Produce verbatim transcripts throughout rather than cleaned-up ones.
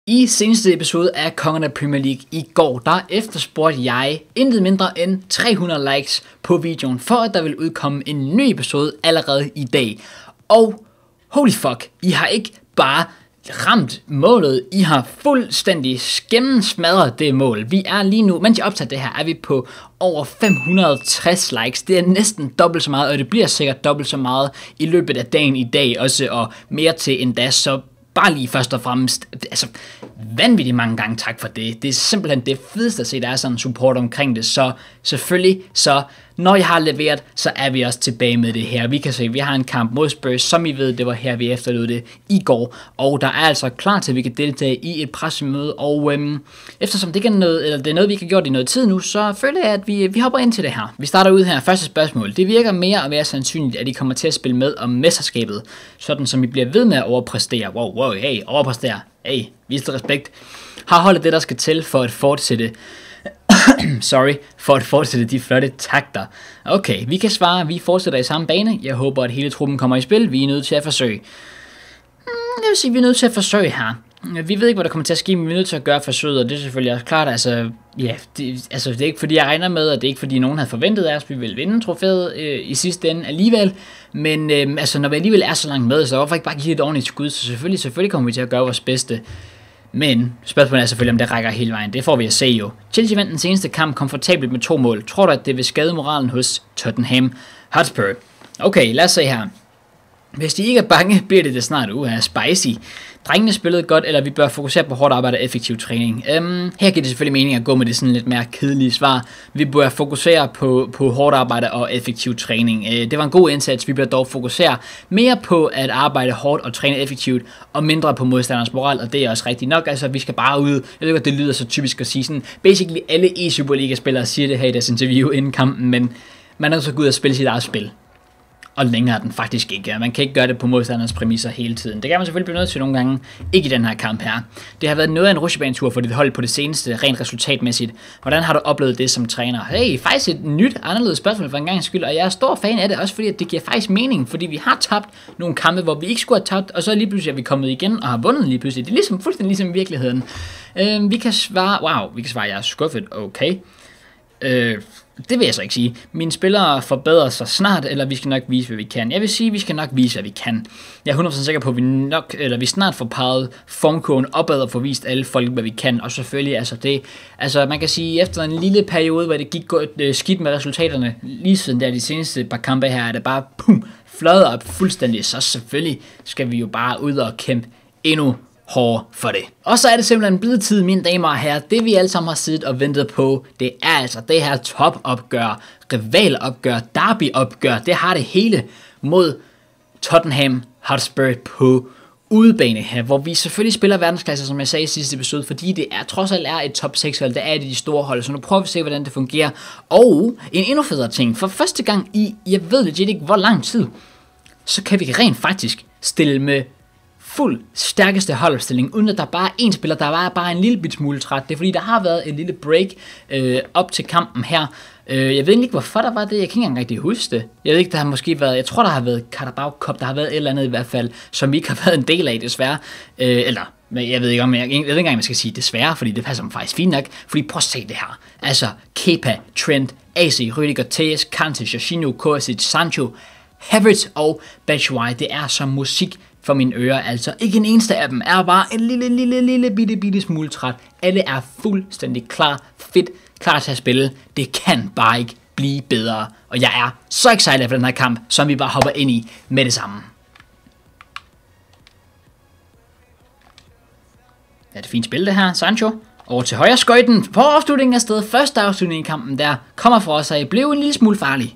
I seneste episode af Kongerne af Premier League i går, der efterspurgte jeg intet mindre end tre hundrede likes på videoen, for at der vil udkomme en ny episode allerede i dag. Og holy fuck, I har ikke bare ramt målet, I har fuldstændig gennemsmadret det mål. Vi er lige nu, mens jeg optager det her, er vi på over fem hundrede og tres likes. Det er næsten dobbelt så meget, og det bliver sikkert dobbelt så meget i løbet af dagen i dag også, og mere til endda, så bare lige først og fremmest, altså vanvittigt mange gange tak for det. Det er simpelthen det fedeste at se, der er sådan en support omkring det. Så selvfølgelig, så når jeg har leveret, så er vi også tilbage med det her. Vi kan se, at vi har en kamp mod Spurs, som I ved, det var her, vi efterlod det i går. Og der er altså klar til, at vi kan deltage i et pressemøde. Og øhm, eftersom det, ikke er noget, eller det er noget, vi ikke har gjort i noget tid nu, så føler jeg, at vi, vi hopper ind til det her. Vi starter ud her. Første spørgsmål. Det virker mere og mere sandsynligt, at I kommer til at spille med om mesterskabet, sådan som I bliver ved med at overpræstere. Wow, wow, hey, overpræstere. Hey, vis respekt. Har holdet det, der skal til for at fortsætte Sorry, for at fortsætte de flotte takter. Okay, vi kan svare, vi fortsætter i samme bane. Jeg håber, at hele truppen kommer i spil. Vi er nødt til at forsøge. Hmm, det vil sige, at vi er nødt til at forsøge her. Vi ved ikke, hvad der kommer til at ske, men vi er nødt til at gøre forsøget, og det er selvfølgelig også klart, altså, ja, det, altså, det er ikke fordi, jeg regner med, at det er ikke fordi, nogen havde forventet af os, at vi ville vinde trofæet øh, i sidste ende alligevel, men øh, altså, når vi alligevel er så langt med, så hvorfor ikke bare give et ordentligt skud, så selvfølgelig, selvfølgelig kommer vi til at gøre vores bedste. Men spørgsmålet er selvfølgelig, om det rækker hele vejen. Det får vi at se jo. Chelsea vandt den seneste kamp komfortabelt med to mål. Tror du, at det vil skade moralen hos Tottenham Hotspur? Okay, lad os se her. Hvis de ikke er bange, bliver det det snart uha spicy. Drengene spillede godt, eller vi bør fokusere på hårdt arbejde og effektiv træning. Um, her giver det selvfølgelig mening at gå med det sådan lidt mere kedelige svar. Vi bør fokusere på, på hårdt arbejde og effektiv træning. Uh, det var en god indsats. Vi bør dog fokusere mere på at arbejde hårdt og træne effektivt, og mindre på modstanderens moral, og det er også rigtigt nok. Altså, vi skal bare ud. Jeg ved godt, det lyder så typisk at sige sådan. Basically alle e-Superliga-spillere siger det her i deres interview inden kampen, men man er så gå ud og spille sit eget spil. Og længere er den faktisk ikke. Man kan ikke gøre det på modstanderens præmisser hele tiden. Det kan man selvfølgelig blive nødt til nogle gange. Ikke i den her kamp her. Det har været noget af en rutsjebanetur for dit hold på det seneste, rent resultatmæssigt. Hvordan har du oplevet det som træner? Hey, faktisk et nyt, anderledes spørgsmål for en gang skyld. Og jeg er stor fan af det, også fordi at det giver faktisk mening. Fordi vi har tabt nogle kampe, hvor vi ikke skulle have tabt. Og så lige pludselig er vi kommet igen og har vundet lige pludselig. Det er ligesom fuldstændig ligesom i virkeligheden. Øh, vi kan svare, wow, vi kan svare, jeg er skuffet. Okay. Øh, det vil jeg så ikke sige. Mine spillere forbedrer sig snart, eller vi skal nok vise, hvad vi kan. Jeg vil sige, at vi skal nok vise, hvad vi kan. Jeg er hundrede procent sikker på, at vi nok, eller vi snart får peget formkurven opad og får vist alle folk, hvad vi kan. Og selvfølgelig, altså det, altså man kan sige, efter en lille periode, hvor det gik godt, øh, skidt med resultaterne, lige siden der de seneste par kampe her, er det bare pum, fløjet op fuldstændig. Så selvfølgelig skal vi jo bare ud og kæmpe endnu hård for det. Og så er det simpelthen blevet tid, mine damer og herrer. Det vi alle sammen har siddet og ventet på, det er altså det her topopgør, rivalopgør, derbyopgør. Det har det hele mod Tottenham Hotspur på udebane her, hvor vi selvfølgelig spiller verdensklasse, som jeg sagde i sidste episode, fordi det er trods alt er et top seks hold, der er det de store hold, så nu prøver vi at se, hvordan det fungerer. Og en endnu federe ting, for første gang i, jeg ved legit ikke hvor lang tid, så kan vi rent faktisk stille med fuld stærkeste holdopstilling, uden at der bare er en spiller, der var bare en lille bit smule træt. Det er fordi, der har været en lille break øh, op til kampen her. Øh, jeg ved ikke, hvorfor der var det. Jeg kan ikke engang rigtig huske det. Jeg ved ikke, der har måske været, jeg tror, der har været Carabao Cup, der har været et eller andet i hvert fald, som vi ikke har været en del af, desværre. Øh, eller, jeg ved ikke, om jeg, jeg ved ikke engang, om jeg skal sige desværre, fordi det passer mig faktisk fint nok. Fordi prøv at se det her. Altså, Kepa, Trent, A C, Rüdiger, Telles, Kante, Jorginho, Kovacic, Sancho, Havertz og Batshuayi. Det er som musik for mine ører, altså. Ikke en eneste af dem er bare en lille, lille, lille, bitte, bitte smule træt. Alle er fuldstændig klar, fedt, klar til at spille. Det kan bare ikke blive bedre. Og jeg er så excited for den her kamp, som vi bare hopper ind i med det samme. Ja, det er fint spil det her, Sancho. Over til højre skøjten på afslutningen af stedet. Første afslutning i kampen der kommer for os af, blev en lille smule farlig.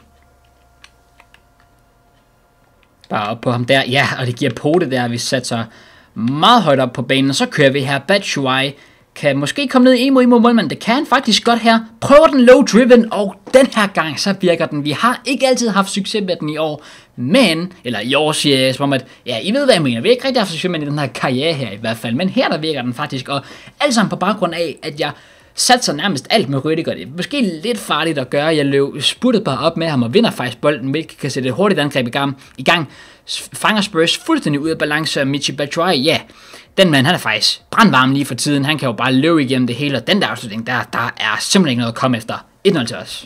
Bare op på ham der. Ja, og det giver på det der, vi sætter meget højt op på banen. Og så kører vi her. Batshuayi kan måske komme ned i en mod en mod målmanden. Det kan han faktisk godt her. Prøver den low driven, og den her gang så virker den. Vi har ikke altid haft succes med den i år. Men, eller i år siger jeg, som om at, ja, I ved hvad jeg mener. Vi har ikke rigtig haft succes med den her karriere her i hvert fald. Men her der virker den faktisk. Og alt sammen på baggrund af, at jeg satser nærmest alt med Rüdiger. Det er måske lidt farligt at gøre. Jeg løb spurtet bare op med ham og vinder faktisk bolden, hvilket kan sætte et hurtigt angreb i gang. I gang fanger Spurs fuldstændig ud af balance, og Michy Batshuayi, ja, den mand, han er faktisk brandvarm lige for tiden. Han kan jo bare løbe igennem det hele, og den der afslutning, der, der er simpelthen ikke noget at komme efter. et nul til os.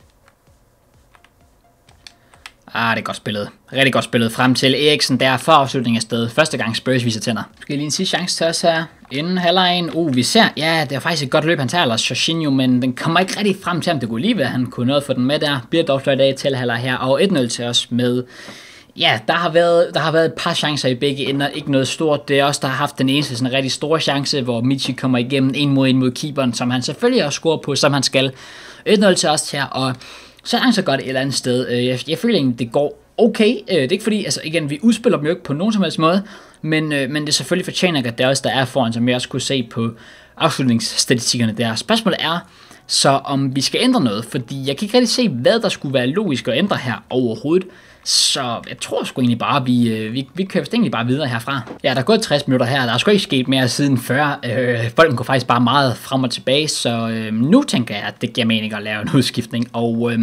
Ah, det er godt spillet. Rigtig godt spillet frem til Eriksen der for afslutning af stedet. Første gang Spurs viser tænder. Skal lige en sidste chance til os her. Inden halvlejen. Uh, vi ser, ja, det er faktisk et godt løb, han tager, eller Jorginho, men den kommer ikke rigtig frem til ham. Det kunne lige være, han kunne nå at få den med der. Bliver dog fløjt af til halvleg her, og et nul til os med... Ja, der har, været, der har været et par chancer i begge ender, ikke noget stort. Det er også der har haft den eneste sådan en rigtig store chance, hvor Michy kommer igennem en mod en mod keeperen, som han selvfølgelig også scorer på, som han skal. et nul til os her, og så er han så godt et eller andet sted. Jeg, jeg føler egentlig, det går okay. Det er ikke fordi, altså igen, vi udspiller dem jo ikke på nogen som helst måde, men, men det selvfølgelig fortjener, at det også der er foran, som jeg også kunne se på afslutningsstatistikkerne der. Spørgsmålet er så, om vi skal ændre noget, fordi jeg kan ikke rigtig se, hvad der skulle være logisk at ændre her overhovedet. Så jeg tror sgu egentlig bare, vi, vi, vi kører egentlig bare videre herfra. Ja, der er gået tres minutter her, der er sgu ikke sket mere siden før. Øh, bolden går faktisk bare meget frem og tilbage, så øh, nu tænker jeg, at det giver mening at lave en udskiftning. Og øh,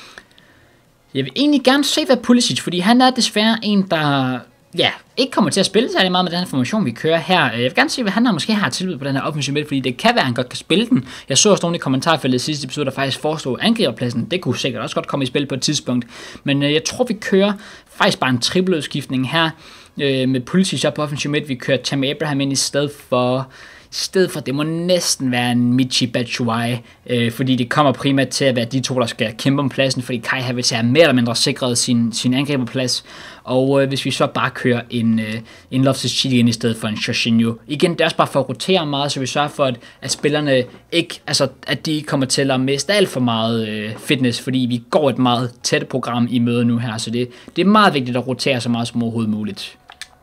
jeg vil egentlig gerne se, hvad Pulisic, fordi han er desværre en, der ja, ikke kommer til at spille særlig meget med den her formation, vi kører her. Jeg vil gerne se, hvad han har måske har tilbud på den her offensive midt, fordi det kan være, at han godt kan spille den. Jeg så også nogle i kommentarfeltet i sidste episode, der faktisk foreslog angriberpladsen. Det kunne sikkert også godt komme i spil på et tidspunkt. Men øh, jeg tror, vi kører faktisk bare en trippeludskiftning her øh, med Pulisic op på offensive midt. Vi kører Tammy Abraham ind i stedet for... I stedet for, det må næsten være en Michy Batshuayi, øh, fordi det kommer primært til at være de to, der skal kæmpe om pladsen, fordi Kai Havertz er mere eller mindre sikret sin, sin angriberplads, og øh, hvis vi så bare kører en, øh, en Loftus-Cheek ind i stedet for en Jorginho. Igen, det er også bare for at rotere meget, så vi sørger for, at, at spillerne ikke, altså at de kommer til at miste alt for meget øh, fitness, fordi vi går et meget tæt program i møde nu her, så det, det er meget vigtigt at rotere så meget som overhovedet muligt.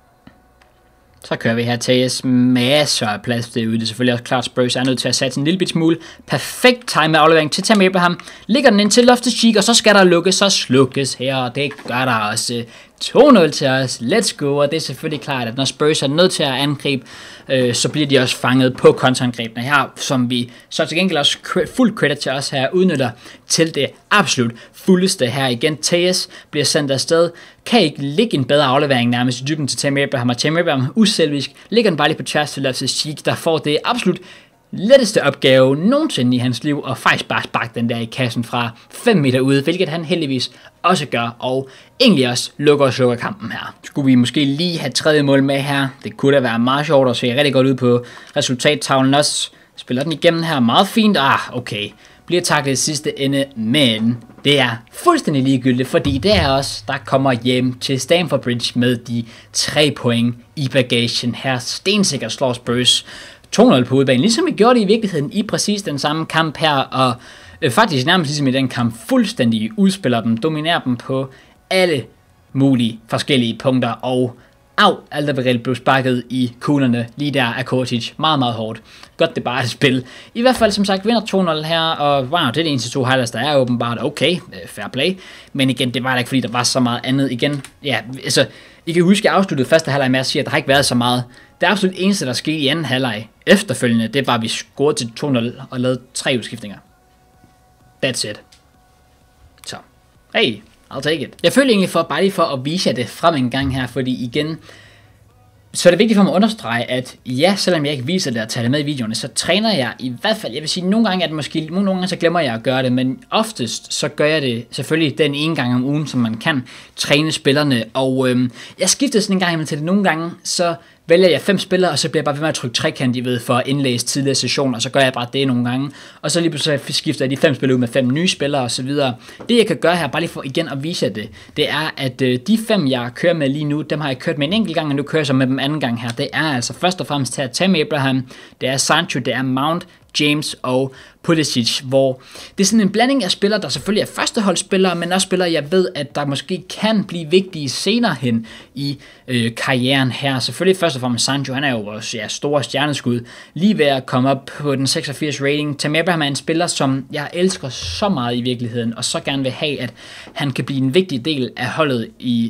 Så kører vi her til os masser af plads derude. Det er selvfølgelig også klart, Spurs er nødt til at sætte en lille bit smule. Perfekt time aflevering til Tammy Abraham. Ligger den ind til Loftus-Cheek, og så skal der lukkes og slukkes her, og det gør der også. to nul til os. Let's go. Og det er selvfølgelig klart, at når Spurs er nødt til at angribe, øh, så bliver de også fanget på kontraangrebene her, som vi så til gengæld også fuld credit til os her udnytter til det absolut fuldeste her igen. T S bliver sendt afsted. Kan ikke ligge en bedre aflevering nærmest i dybden til Tammy Abraham, og Tammy Abraham uselvisk ligger den bare lige på tværs til Loftus-Cheek, der får det absolut letteste opgave nogensinde i hans liv, og faktisk bare sparke den der i kassen fra fem meter ude, hvilket han heldigvis også gør, og egentlig også lukker og slukker kampen her. Skulle vi måske lige have tredje mål med her? Det kunne da være meget sjovt, og se rigtig godt ud på resultattavlen også. Spiller den igennem her meget fint. Ah, okay. Bliver taklet i sidste ende, men det er fuldstændig ligegyldigt, fordi det er os, der kommer hjem til Stamford Bridge med de tre point i bagagen her. Stensikkert slår Spurs to nul på udbanen, ligesom vi gjorde det i virkeligheden i præcis den samme kamp her, og øh, faktisk nærmest ligesom i den kamp fuldstændig udspiller dem, dominerer dem på alle mulige forskellige punkter, og au, Alderweireld blev sparket i kuglerne lige der af Kovacic, meget meget hårdt. Godt det bare er et spil. I hvert fald som sagt vinder to nul her, og wow, det er det eneste to highlights, der er åbenbart okay, fair play, men igen, det var da ikke fordi der var så meget andet igen. Ja, altså, I kan huske, at jeg afsluttede første halvleg med at sige, at der har ikke været så meget. Det absolut eneste, der skete i anden halvleg efterfølgende, det var, at vi scorede til to nul og lavede tre udskiftninger. That's it. Så, hey, I'll take it. Jeg føler egentlig for, bare lige for at vise jer det frem en gang her, fordi igen, så er det vigtigt for mig at understrege, at ja, selvom jeg ikke viser det og tager det med i videoerne, så træner jeg i hvert fald, jeg vil sige, nogle gange, at måske, nogle gange så glemmer jeg at gøre det, men oftest så gør jeg det selvfølgelig den ene gang om ugen, som man kan træne spillerne, og øhm, jeg skifter sådan en gang imellem til det nogle gange, så vælger jeg fem spillere, og så bliver jeg bare ved med at trykke trekant, I ved, for at indlæse tidligere sessioner, og så gør jeg bare det nogle gange, og så lige pludselig skifter jeg de fem spillere ud med fem nye spillere, og så videre. Det jeg kan gøre her, bare lige for igen at vise jer det, det er, at øh, de fem, jeg kører med lige nu, dem har jeg kørt med en enkelt gang, og nu kører jeg så med dem anden gang her. Det er altså først og fremmest til at Tammy Abraham, det er Sancho, det er Mount, James og Pulisic, hvor det er sådan en blanding af spillere, der selvfølgelig er førsteholdsspillere, men også spillere, jeg ved, at der måske kan blive vigtige senere hen i øh, karrieren her. Selvfølgelig først og fremmest Sancho, han er jo vores ja, store stjerneskud, lige ved at komme op på den seksogfirs rating. Tammy Abraham er en spiller, som jeg elsker så meget i virkeligheden, og så gerne vil have, at han kan blive en vigtig del af holdet i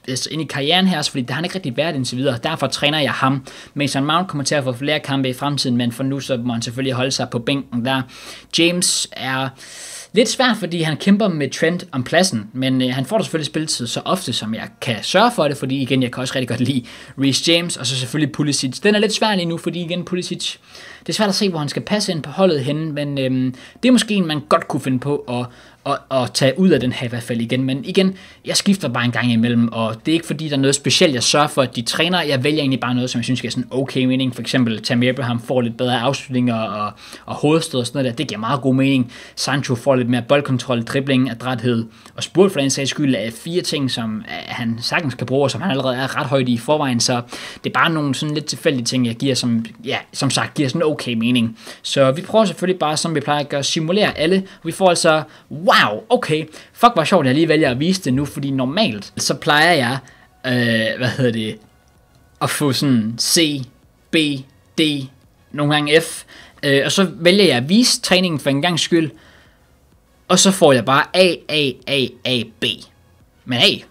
ind i karrieren her, fordi det har han ikke rigtig været indtil videre. Derfor træner jeg ham. Mason Mount kommer til at få flere kampe i fremtiden, men for nu så må han selvfølgelig holde sig på bænken der. James er lidt svært, fordi han kæmper med Trent om pladsen, men øh, han får da selvfølgelig spilletid så ofte, som jeg kan sørge for det, fordi igen, jeg kan også rigtig godt lide Reece James, og så selvfølgelig Pulisic. Den er lidt svær lige nu, fordi igen, Pulisic, det er svært at se, hvor han skal passe ind på holdet henne, men øh, det er måske en, man godt kunne finde på at Og, og tage ud af den her i hvert fald igen. Men igen, jeg skifter bare en gang imellem, og det er ikke fordi, der er noget specielt, jeg sørger for, at de træner. Jeg vælger egentlig bare noget, som jeg synes giver sådan okay mening. For eksempel, Tammy Abraham får lidt bedre afslutninger og, og hovedstød og sådan noget der. Det giver meget god mening. Sancho får lidt mere boldkontrol, dribling, adræthed og spurt for den sags skyld af fire ting, som han sagtens kan bruge, og som han allerede er ret højt i forvejen. Så det er bare nogle sådan lidt tilfældige ting, jeg giver, som, ja, som sagt giver sådan okay mening. Så vi prøver selvfølgelig bare, som vi plejer at gøre, simulere alle. Vi får altså wow, okay, fuck hvor sjovt, jeg lige vælger at vise det nu, fordi normalt, så plejer jeg, øh, hvad hedder det, at få sådan C, B, D, nogle gange F, øh, og så vælger jeg at vise træningen for en gang skyld, og så får jeg bare A, A, A, A, B. Men hey,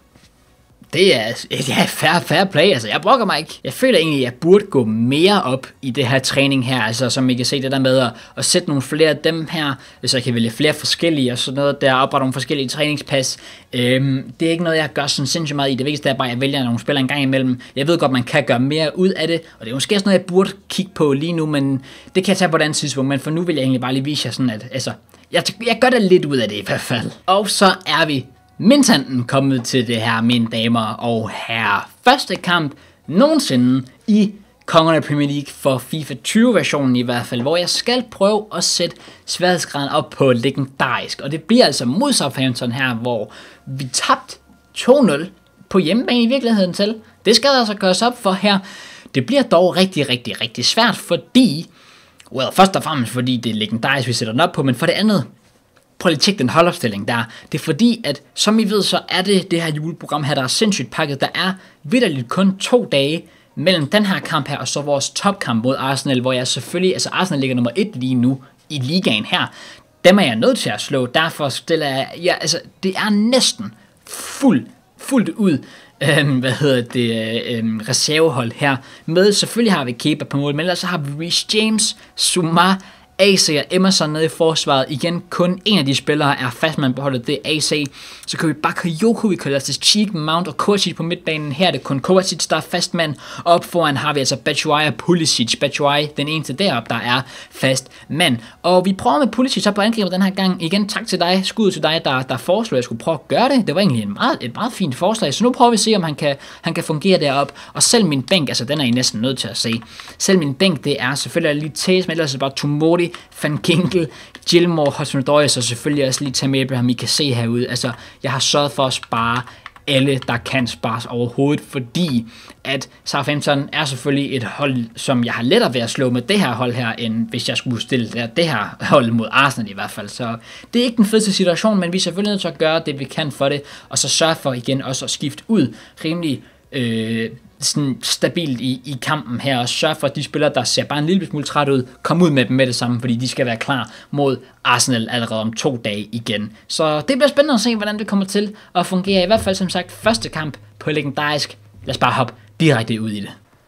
det er, ja, fair, fair play, altså jeg brokker mig ikke. Jeg føler egentlig, at jeg burde gå mere op i det her træning her, altså som I kan se det der med at, at sætte nogle flere af dem her, så jeg kan vælge flere forskellige og sådan noget, der opretter nogle forskellige træningspas. Øhm, det er ikke noget, jeg gør sådan sindssygt meget i, det vigtigste er bare, at jeg vælger nogle spillere en gang imellem. Jeg ved godt, man kan gøre mere ud af det, og det er måske også noget, jeg burde kigge på lige nu, men det kan jeg tage på et andet tidspunkt, men for nu vil jeg egentlig bare lige vise jer sådan, at altså, jeg, jeg gør da lidt ud af det i hvert fald. Og så er vi Mintanten kommet til det her, mine damer og herrer. Første kamp nogensinde i Kongerne af Premier League for FIFA tyve versionen i hvert fald, hvor jeg skal prøve at sætte sværhedsgraden op på legendarisk. Og det bliver altså mod Southampton her, hvor vi tabte to nul på hjemmebane i virkeligheden til. Det skal altså gøres op for her. Det bliver dog rigtig, rigtig, rigtig svært, fordi, well, først og fremmest fordi det er legendarisk, vi sætter den op på, men for det andet, prøv lige at tjekke den holdopstilling der. Det er fordi, at som I ved, så er det det her juleprogram her, der er sindssygt pakket. Der er vitterligt kun to dage mellem den her kamp her, og så vores topkamp mod Arsenal, hvor jeg selvfølgelig, altså Arsenal ligger nummer et lige nu i ligaen her. Dem er jeg nødt til at slå, derfor stiller jeg, ja, altså det er næsten fuld, fuldt ud, øhm, hvad hedder det, øhm, reservehold her. Med selvfølgelig har vi Kepa på mål, men ellers så har vi Reece James, Zuma, A C og Emerson nede i forsvaret. Igen, kun en af de spillere er fastmand på holdet, det er A C. Så kan vi Bakayoko, vi kan lade Cheek, Mount og Kovacic på midtbanen. Her er det kun Kovacic, der er fastmand. Og op foran har vi altså Batshuayi og Pulisic. Batshuayi, den eneste deroppe, der er fast mand. Og vi prøver med Pulisic op på angrebet den her gang. Igen, tak til dig, skud til dig, der, der foreslog, at jeg skulle prøve at gøre det. Det var egentlig en meget, et meget fint forslag. Så nu prøver vi at se, om han kan, han kan fungere derop. Og selv min bænk, altså den er I næsten nødt til at se. Selv min bænk, det er selvfølgelig lige Tæs, men ellers er det bare Tomori, Van Ginkel, Gilmore, Hudson-Odoi, og så også lige Tammy Abraham, I kan se herude. Altså, jeg har sørget for at spare alle, der kan spares overhovedet, fordi at Southampton er selvfølgelig et hold, som jeg har lettere ved at slå med det her hold her, end hvis jeg skulle stille det, det her hold mod Arsenal i hvert fald. Så det er ikke den fedeste situation, men vi er selvfølgelig nødt til at gøre det, vi kan for det, og så sørge for igen også at skifte ud rimelig øh, sådan stabilt i, i kampen her, og sørge for, at de spillere, der ser bare en lille smule træt ud, kommer ud med dem med det samme, fordi de skal være klar mod Arsenal allerede om to dage igen. Så det bliver spændende at se, hvordan det kommer til at fungere. I hvert fald som sagt, første kamp på legendarisk. Lad os bare hoppe direkte ud i det.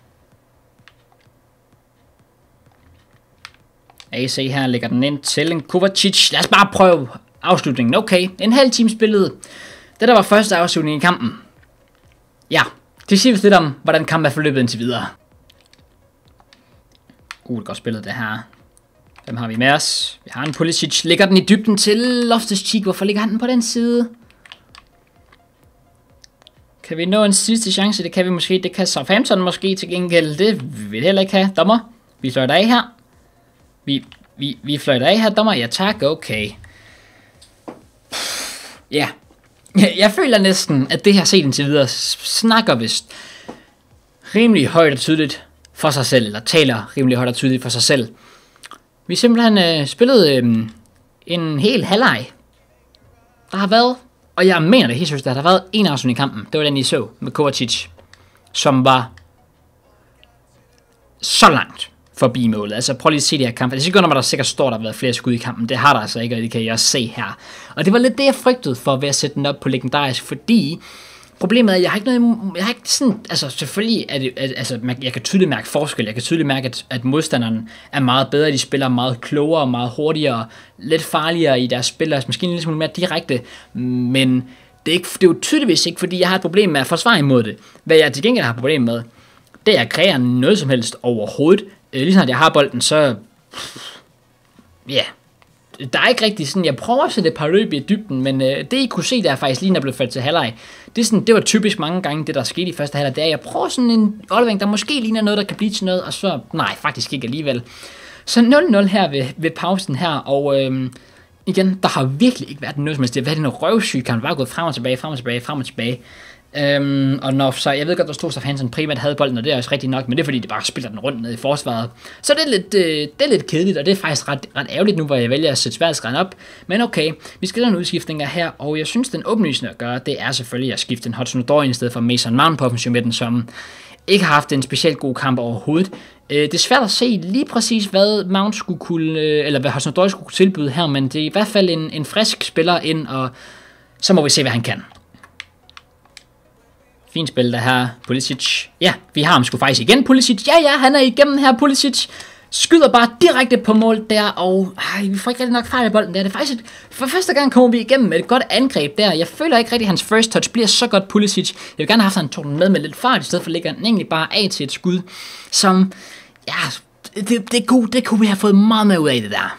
A C her lægger den ind til en Kovacic. Lad os bare prøve afslutningen. Okay, en halv time spillet. Det der var første afslutning i kampen. Ja, det siger vist lidt om, hvordan kampen er forløbet indtil videre. Uh, det godt spillet det her. Hvem har vi med os? Vi har en Pulisic. Lægger den i dybden til Loftus-Cheek. Hvorfor ligger han den på den side? Kan vi nå en sidste chance? Det kan vi måske. Det kan Southampton måske til gengæld. Det vil vi heller ikke have. Dommer, vi fløjter af her. Vi, vi, vi fløjter af her, dommer. Ja tak, okay. Ja. Yeah. Jeg føler næsten, at det her set indtil videre snakker vist rimelig højt og tydeligt for sig selv, eller taler rimelig højt og tydeligt for sig selv. Vi simpelthen øh, spillede øh, en hel halvleg. Der har været, og jeg mener det helt seriøst, der har været en afslutning i kampen. Det var den, I så med Kovacic, som var så langt forbi målet. Altså prøv lige at se det her kamp. Det er sikkert, når der sikkert står, der har været flere skud i kampen. Det har der altså ikke, og det kan I også se her. Og det var lidt det, jeg frygtede for ved at sætte den op på legendarisk, fordi problemet er, at jeg har ikke noget, jeg har ikke sådan, altså selvfølgelig er det, at, altså jeg kan tydeligt mærke forskel, jeg kan tydeligt mærke, at, at modstanderen er meget bedre, de spiller meget klogere, meget hurtigere, lidt farligere i deres spil, altså måske en lille smule mere direkte, men det er, ikke, det er jo tydeligvis ikke, fordi jeg har et problem med at forsvare imod det. Hvad jeg til gengæld har et problem med, det er at kreere noget som helst overhovedet. Lige snart jeg har bolden, så ja, yeah. Der er ikke rigtig sådan, jeg prøver at sætte et par løb i dybden, men øh, det I kunne se der faktisk lige når jeg blev ført til halvleg, det, er sådan, det var typisk mange gange det der skete i første halvleg, det er, jeg prøver sådan en aflevering, der måske ligner noget, der kan blive til noget, og så, nej, faktisk ikke alligevel. Så nul nul her ved, ved pausen her, og øh, igen, der har virkelig ikke været noget som helst, det har været en røvsyg kamp, bare gået frem og tilbage, frem og tilbage, frem og tilbage. Øhm, og når, så jeg ved godt, der stod Southampton primært havde bolden, og det er også rigtigt nok, men det er fordi, de bare spiller den rundt ned i forsvaret. Så det er lidt, øh, det er lidt kedeligt, og det er faktisk ret, ret ærgerligt nu, hvor jeg vælger at sætte sværhedsgraden op. Men okay, vi skal lave nogle udskiftninger her, og jeg synes, den åbenlysende at gøre, det er selvfølgelig at skifte en Hudson-Odoi i stedet for Mason Mount på offensiv midten, som ikke har haft en specielt god kamp overhovedet. Øh, det er svært at se lige præcis, hvad Mount skulle kunne, øh, eller hvad Hudson-Odoi skulle kunne tilbyde her, men det er i hvert fald en, en frisk spiller ind, og så må vi se, hvad han kan. Fint spil der her, Pulisic. Ja, vi har ham sgu faktisk igen, Pulisic. Ja, ja, han er igennem her, Pulisic. Skyder bare direkte på mål der, og ej, vi får ikke rigtig nok fejl af bolden der. Det er faktisk et, for første gang kommer vi igennem med et godt angreb der. Jeg føler ikke rigtig, at hans first touch bliver så godt, Pulisic. Jeg vil gerne have haft, at han tog den med med lidt fart, i stedet for at lægge den egentlig bare af til et skud, som, ja, det, det, kunne, det kunne vi have fået meget mere ud af det der.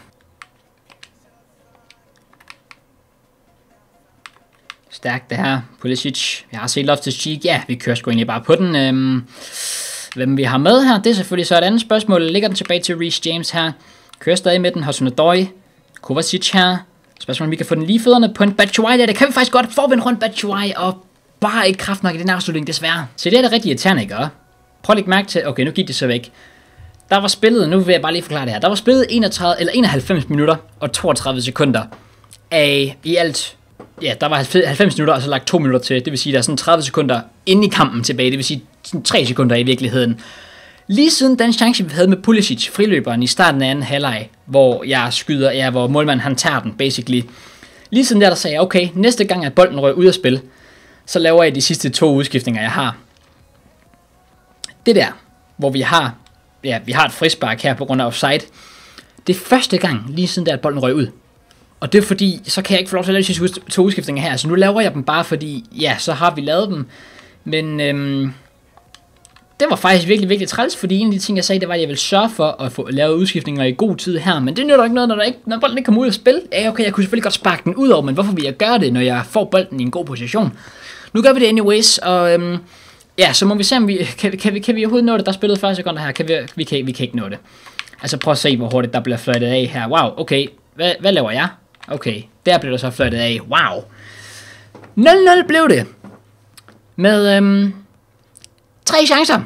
Stærkt det her, Pulisic. Jeg har set Loftus-Cheek. Ja, vi kører sgu egentlig bare på den. Øhm, hvem vi har med her, det er selvfølgelig så et andet spørgsmål. Ligger den tilbage til Reece James her. Kører stadig med den. Hudson-Odoi. Kovacic her. Spørgsmål, om vi kan få den lige fødderne på en Batshuayi der. Det kan vi faktisk godt. Får vi en rundt Batshuayi, og bare ikke kraft nok i den afslutning, desværre. Så det er da rigtig irriterende, ikke? Prøv at lægge mærke til. Okay, nu gik det så væk. Der var spillet, nu vil jeg bare lige forklare det her. Der var spillet enogtredive, eller enoghalvfems minutter og toogtredive sekunder af i alt. Ja, der var halvfems minutter, og så lagt to minutter til. Det vil sige, der er sådan tredive sekunder inde i kampen tilbage. Det vil sige, sådan tre sekunder i virkeligheden. Lige siden den chance, vi havde med Pulisic, friløberen i starten af anden halvleg, hvor jeg skyder, ja, hvor målmanden han tager den, basically. Lige siden der, der sagde jeg, okay, næste gang, at bolden rører ud af spil, så laver jeg de sidste to udskiftninger, jeg har. Det der, hvor vi har, ja, vi har et frispark her på grund af offside. Det er første gang, lige siden der, at bolden rører ud. Og det er fordi, så kan jeg ikke få lov til at lave de sidste to udskiftninger her. Så nu laver jeg dem bare, fordi, ja, så har vi lavet dem. Men øhm, det var faktisk virkelig, virkelig træls, fordi en af de ting, jeg sagde, det var, at jeg ville sørge for at få lavet udskiftninger i god tid her. Men det nytter ikke noget, når, der ikke, når bolden ikke kommer ud af spil. Ja, okay, jeg kunne selvfølgelig godt sparke den ud over, men hvorfor vil jeg gøre det, når jeg får bolden i en god position? Nu gør vi det anyways, og øhm, ja, så må vi se, om vi kan, kan, vi, kan vi overhovedet nå det. Der er spillet fyrre sekunder her, kan vi, vi, kan, vi kan ikke nå det. Altså prøv at se, hvor hurtigt der bliver fløjtet af her. Wow, okay, hvad, hvad laver jeg? Okay, der blev der så fløjtet af. Wow. nul nul blev det. Med øhm, tre chancer.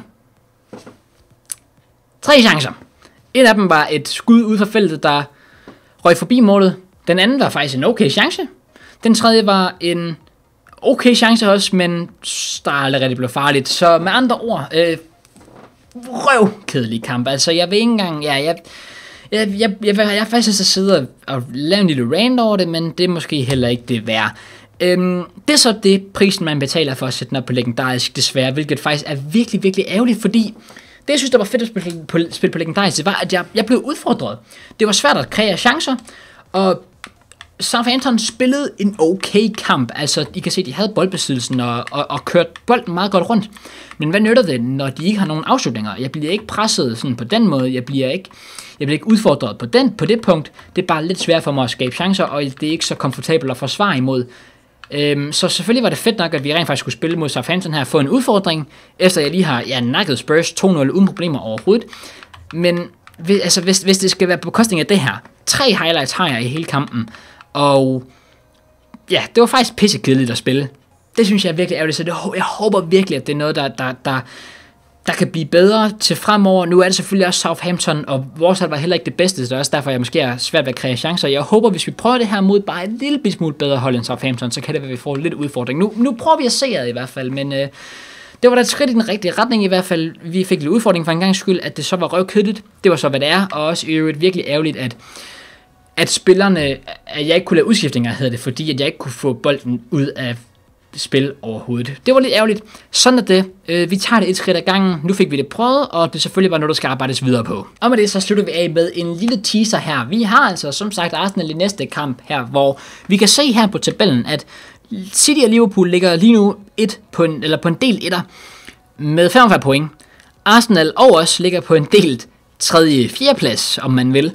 Tre chancer. Et af dem var et skud ud fra feltet, der røg forbi målet. Den anden var faktisk en okay chance. Den tredje var en okay chance også, men der allerede blev farligt. Så med andre ord, øh, røvkedelig kamp. Altså, jeg ved ikke engang, ja, jeg... Jeg, jeg, jeg, jeg er faktisk så sidde og lave en lille rant over det, men det er måske heller ikke det værd. Øhm, det er så det prisen, man betaler for at sætte den op på legendarisk, desværre, hvilket faktisk er virkelig, virkelig ærgerligt, fordi det, jeg synes, der var fedt at spille på, spille på legendarisk, det var, at jeg, jeg blev udfordret. Det var svært at kreere chancer, og Southampton spillede en okay kamp. Altså, I kan se, de havde boldbesiddelsen og, og, og kørt bolden meget godt rundt. Men hvad nytter det, når de ikke har nogen afslutninger? Jeg bliver ikke presset sådan på den måde. Jeg bliver ikke, jeg bliver ikke udfordret på, den, på det punkt. Det er bare lidt svært for mig at skabe chancer, og det er ikke så komfortabelt at forsvare imod. Øhm, så selvfølgelig var det fedt nok, at vi rent faktisk skulle spille mod Southampton her og få en udfordring, efter jeg lige har ja, nakket Spurs to nul uden problemer overhovedet. Men altså, hvis, hvis det skal være på bekostning af det her, tre highlights har jeg i hele kampen, og ja, det var faktisk pissekedeligt at spille. Det synes jeg er virkelig ærgerligt, så det, jeg håber virkelig, at det er noget, der, der, der, der kan blive bedre til fremover. Nu er det selvfølgelig også Southampton, og vores hold var heller ikke det bedste, så det er også derfor, jeg måske er svært ved at kreere chancer. Jeg håber, hvis vi prøver det her mod bare et lille smule bedre hold end Southampton, så kan det være, at vi får lidt udfordring. Nu, nu prøver vi at se det i hvert fald, men øh, det var da et skridt i den rigtige retning i hvert fald. Vi fik lidt udfordring for en gang skyld, at det så var røvkedeligt. Det var så, hvad det er, og også i øvrigt virkelig ærgerligt, at at spillerne, at jeg ikke kunne lave udskiftinger, hedder det, fordi at jeg ikke kunne få bolden ud af spil overhovedet. Det var lidt ærgerligt. Sådan er det. Vi tager det et skridt ad gangen. Nu fik vi det prøvet, og det er selvfølgelig bare noget, der skal arbejdes videre på. Og med det, så slutter vi af med en lille teaser her. Vi har altså, som sagt, Arsenal i næste kamp her, hvor vi kan se her på tabellen, at City og Liverpool ligger lige nu et på en, eller på en del etter med femogfyrre point. Arsenal og os ligger på en delt tredje fjerde plads, om man vil.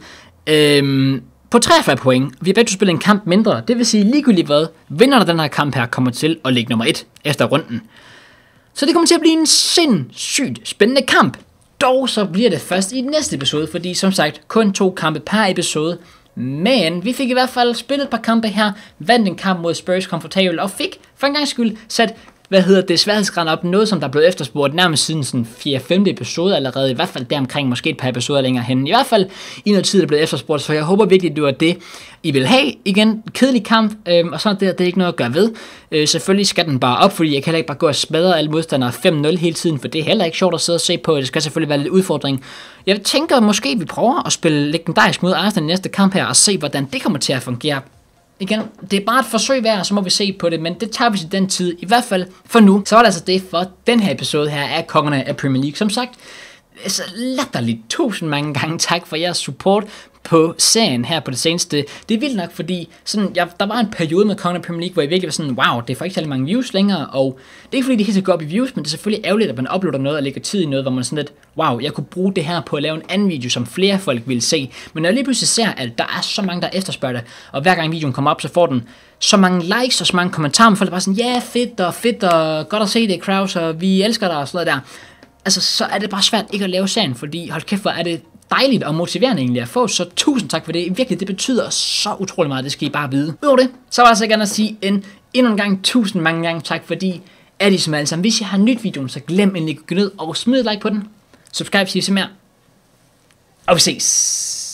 Øhm, på treogfyrre point. Vi har begge spillet en kamp mindre. Det vil sige ligegyldigt hvad. Vinderne af den her kamp her kommer til at ligge nummer et efter runden. Så det kommer til at blive en sindssygt spændende kamp. Dog så bliver det først i næste episode, fordi som sagt kun to kampe per episode. Men vi fik i hvert fald spillet et par kampe her, vandt en kamp mod Spurs komfortabelt og fik for en gang skyld sat, hvad hedder det, sværhedsgraden op, noget som der blev efterspurgt nærmest siden sådan fjerde femte episode allerede, i hvert fald deromkring, måske et par episoder længere hen, i hvert fald i noget tid, der blev efterspurgt, så jeg håber virkelig, det var det, I vil have. Igen, kedelig kamp, øhm, og sådan det, det er ikke noget at gøre ved. Øh, selvfølgelig skal den bare op, fordi jeg kan heller ikke bare gå og smadre alle modstandere fem nul hele tiden, for det er heller ikke sjovt at sidde og se på, det skal selvfølgelig være lidt udfordring. Jeg tænker måske, vi prøver at spille legendarisk mod Arsenal i næste kamp her, og se, hvordan det kommer til at fungere. Igen, det er bare et forsøg værd, så må vi se på det, men det tager vi til den tid, i hvert fald for nu. Så var det altså det for den her episode her af Kongerne af Premier League. Som sagt, altså latterligt tusind mange gange tak for jeres support på serien her på det seneste. Det er vildt nok, fordi sådan, jeg, der var en periode med Kongerne af Premier League, hvor jeg virkelig var sådan, wow, det får ikke særlig mange views længere, og det er ikke fordi, det helt så går op i views, men det er selvfølgelig ærgerligt, at man uploader noget og lægger tid i noget, hvor man sådan lidt, wow, jeg kunne bruge det her på at lave en anden video, som flere folk ville se. Men når jeg lige pludselig ser, at der er så mange, der efterspørger det, og hver gang videoen kommer op, så får den så mange likes og så mange kommentarer, man folk er bare sådan, ja, yeah, fedt og fedt og godt at se det, Kraus, og vi elsker dig og sådan noget der. Altså, så er det bare svært ikke at lave serien, fordi hold kæft, hvor er det dejligt og motiverende egentlig at få, så tusind tak for det. Virkelig, det betyder så utrolig meget, det skal I bare vide. Udover det, så var jeg altså gerne at sige en, endnu en gang tusind mange gange tak, fordi er de som alle sammen. Hvis I har nyt videoen, så glem endelig at gå ned og smid et like på den. Subscribe, sig mere. Og vi ses.